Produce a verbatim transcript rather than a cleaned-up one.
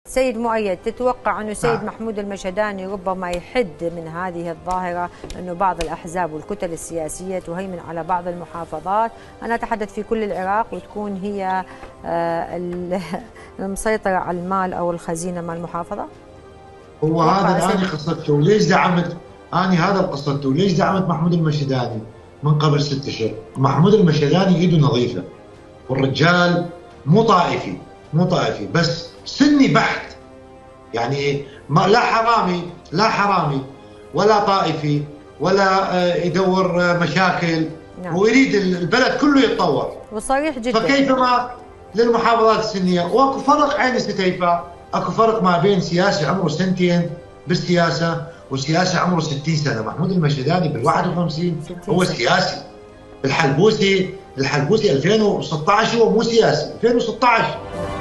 سيد مؤيد، تتوقع أنه سيد نعم. محمود المشهداني ربما يحد من هذه الظاهرة، أنه بعض الأحزاب والكتل السياسية تهيمن على بعض المحافظات، أنا أتحدث في كل العراق، وتكون هي المسيطرة على المال أو الخزينة مال المحافظة؟ هو هذا أنا قصدته، ليش دعمت أنا هذا قصدته، ليش دعمت محمود المشهداني من قبل ست أشهر؟ محمود المشهداني إيده نظيفة، والرجال مو طائفي، مو طائفي بس سني بحت، يعني ما لا حرامي لا حرامي ولا طائفي ولا يدور مشاكل. نعم. ويريد البلد كله يتطور وصريح جدا. فكيفما للمحافظات السنيه، واكو فرق عين ستيفا، اكو فرق ما بين سياسي عمره سنتين بالسياسه وسياسي عمره ستين سنه. محمود المشهداني بالواحد وخمسين هو سياسي. الحلبوسي الحلبوسي ألفين وستة عشر هو مو سياسي، ألفين وستة عشر